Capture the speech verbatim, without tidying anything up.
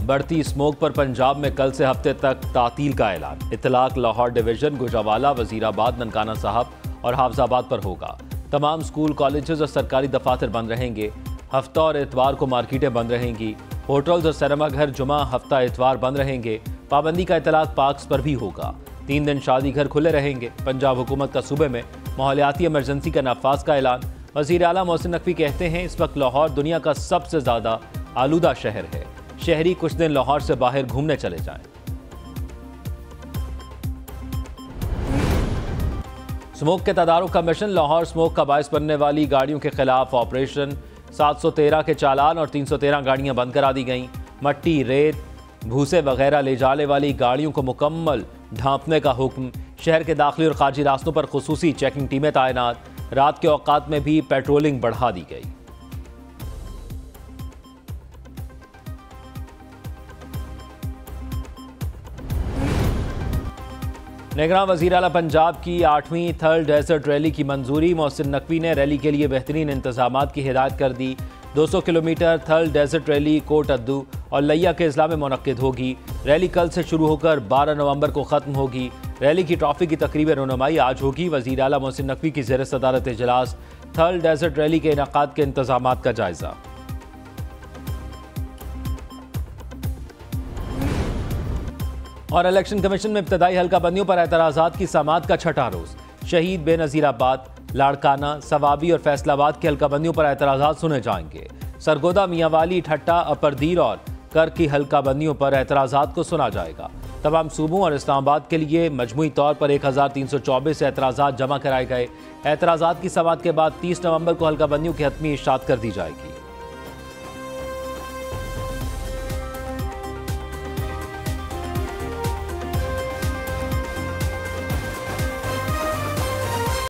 बढ़ती स्मोक पर पंजाब में कल से हफ्ते तक तातील का ऐलान। इतलाक लाहौर डिवीजन, गुजरावाला, वजीराबाद, ननकाना साहब और हाफजाबाद पर होगा। तमाम स्कूल, कॉलेजेस और सरकारी दफातर बंद रहेंगे। हफ्ता और इतवार को मार्केटें बंद रहेंगी। होटल्स और सिनेमा घर जुमा, हफ्ता, इतवार बंद रहेंगे। पाबंदी का इतलाक पार्क्स पर भी होगा। तीन दिन शादी घर खुले रहेंगे। पंजाब हुकूमत का सूबे में माहौलियाती इमरजेंसी का नफाज का ऐलान। वज़ीर आला मोहसिन नकवी कहते हैं, इस वक्त लाहौर दुनिया का सबसे ज़्यादा आलूदा शहर है। शहरी कुछ दिन लाहौर से बाहर घूमने चले जाएं। स्मोक के तदारुक का मिशन। लाहौर स्मोक का बायस बनने वाली गाड़ियों के खिलाफ ऑपरेशन। सात सौ तेरह के चालान और तीन सौ तेरह गाड़ियां बंद करा दी गईं। मट्टी, रेत, भूसे वगैरह ले जाने वाली गाड़ियों को मुकम्मल ढांपने का हुक्म। शहर के दाखिली और खारजी रास्तों पर खुसूसी चेकिंग टीमें तैनात। रात के औकात में भी पेट्रोलिंग बढ़ा दी गई। निगरान वज़ीर आला पंजाब की आठवीं थर्ड डेजर्ट रैली की मंजूरी। मोहसिन नकवी ने रैली के लिए बेहतरीन इंतजामात की हिदायत कर दी। दो सौ kilometre third desert rally Kot Addu और लिया के अजला में मुनक्किद होगी। रैली कल से शुरू होकर बारह नवंबर को ख़त्म होगी। रैली की ट्रॉफी की तकरीब रनुमाई आज होगी। वज़ीर आला मोहसिन नकवी की ज़ेर सदारत इजलास। थर्ड डेजर्ट रैली के इनेकाद के इंतजामात का जायजा। और इलेक्शन कमीशन में इब्तदाई हल्का बंदियों पर एतराज़ात की समाअत का छठा रोज। शहीद, बेनज़ीराबाद, लाड़काना, सवाबी और फैसलाबाद की हल्का बंदियों पर एतराज़ात सुने जाएंगे। सरगोदा, मियांवाली, ठट्टा, अपरदीर और कर की हल्का बंदियों पर एतराज़ात को सुना जाएगा। तमाम सूबों और इस्लामाबाद के लिए मजमूई तौर पर एक हज़ार तीन सौ चौबीस एतराज़ात जमा कराए गए। एतराज़ात की समाअत के बाद तीस नवंबर को हल्का बंदियों की हतमी इशाअत कर दी जाएगी।